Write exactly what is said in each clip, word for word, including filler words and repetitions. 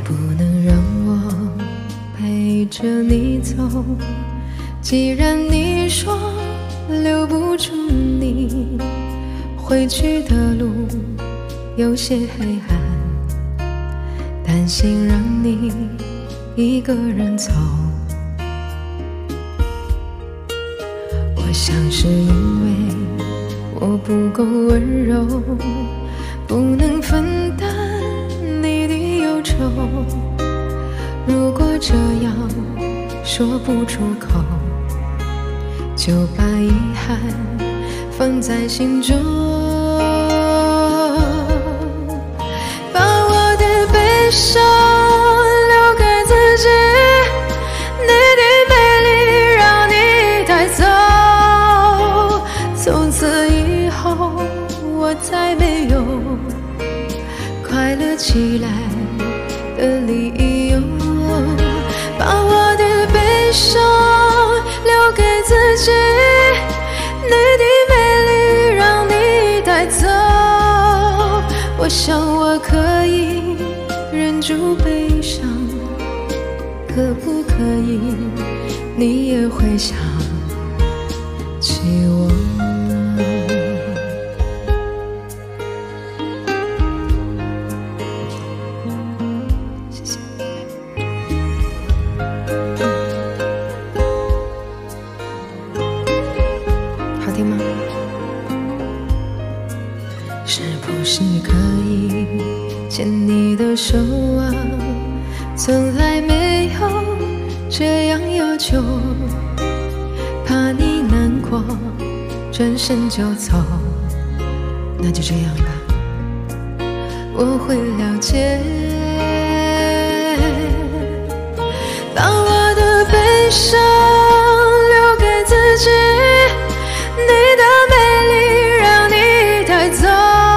不能让我陪着你走？既然你说留不住你，回去的路有些黑暗，担心让你一个人走。我想是因为我不够温柔，不能分担你的忧愁。如果这样说不出口，就把遗憾放在心中。把我的悲伤留给自己，你的美丽让你带走。从此以后我再没有快乐起来的理由。把我的悲伤留给自己，你的美丽让你带走。我想我可以忍住悲伤，可不可以你也会想起我？谢谢。好听吗？是不是可以牵你的手啊？从来没有这样要求，怕你难过转身就走。那就这样吧，我会了解。把我的悲伤留给自己，你的美丽让你带走。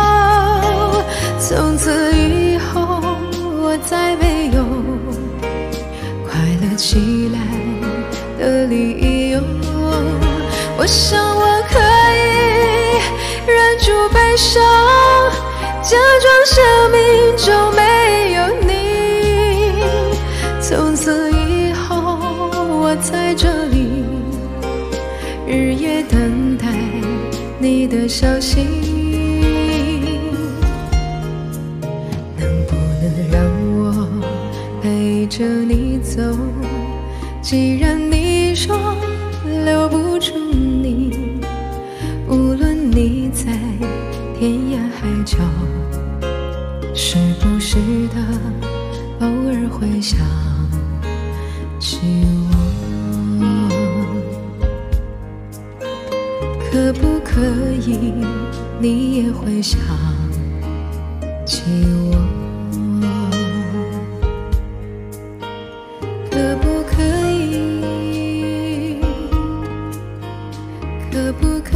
从此以后我再没有快乐起来的理由。我想我可以忍住悲伤，假装生命中没有你。从此以后我在这里日夜等待你的消息。能不能让我陪着你走？既然你说留不住你，无论你在天涯海角，时不时的偶尔会想起我。可不可以你也会想起我？可不可以可不